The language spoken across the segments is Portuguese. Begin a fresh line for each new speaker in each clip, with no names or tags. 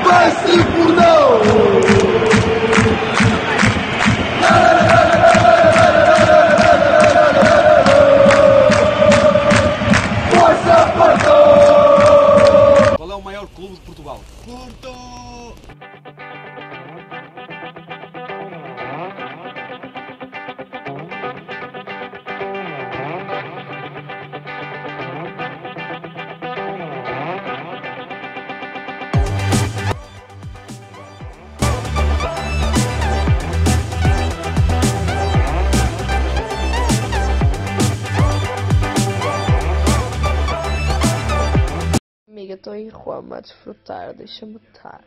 vai-se por não! Força, Porto!
Qual é o maior clube de Portugal?
Porto!
Amiga, estou em Roma a desfrutar, deixa-me estar.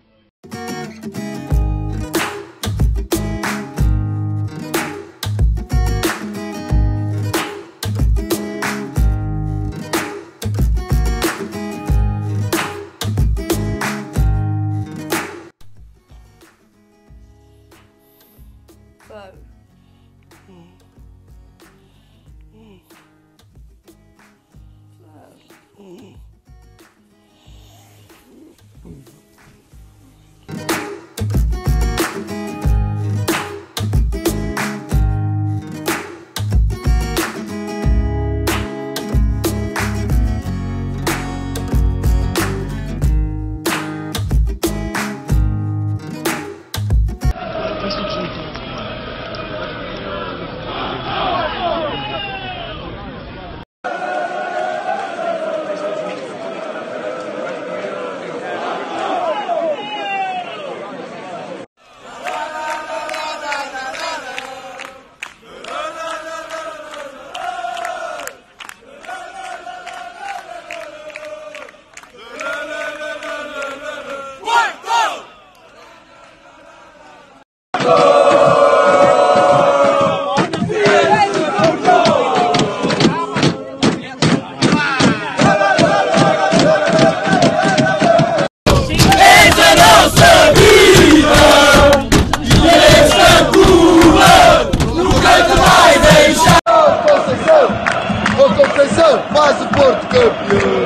Faz o Porto campeão!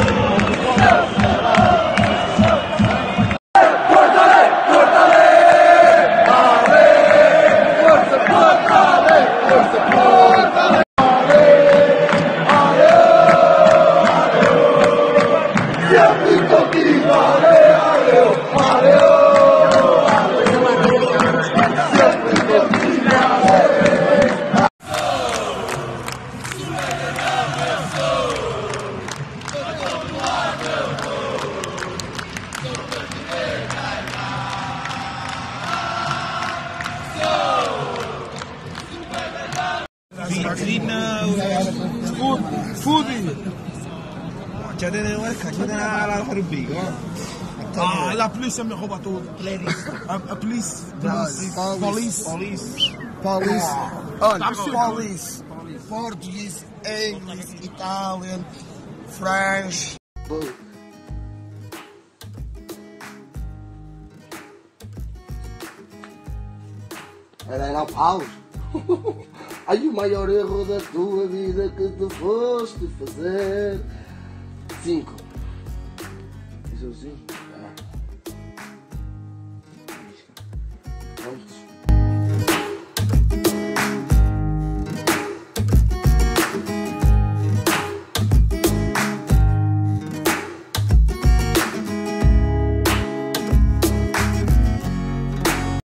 La polícia me rouba tudo. A polícia. Police. Portuguese, English, Italian, French.
Era Paulo. Ai, o maior erro da tua vida que tu foste fazer. 5. Isso assim? Vamos